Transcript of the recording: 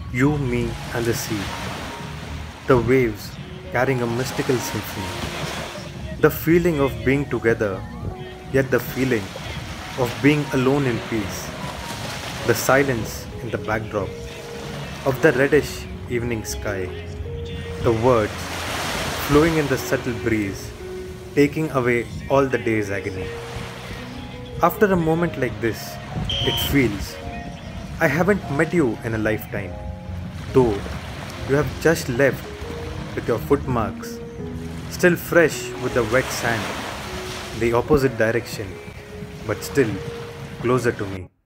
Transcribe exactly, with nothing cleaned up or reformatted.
You, me, and the sea. The waves carrying a mystical symphony. The feeling of being together, yet the feeling of being alone in peace. The silence in the backdrop of the reddish evening sky. The words flowing in the subtle breeze, taking away all the day's agony. After a moment like this, it feels I haven't met you in a lifetime, though you have just left with your footmarks, still fresh with the wet sand, the opposite direction, but still closer to me.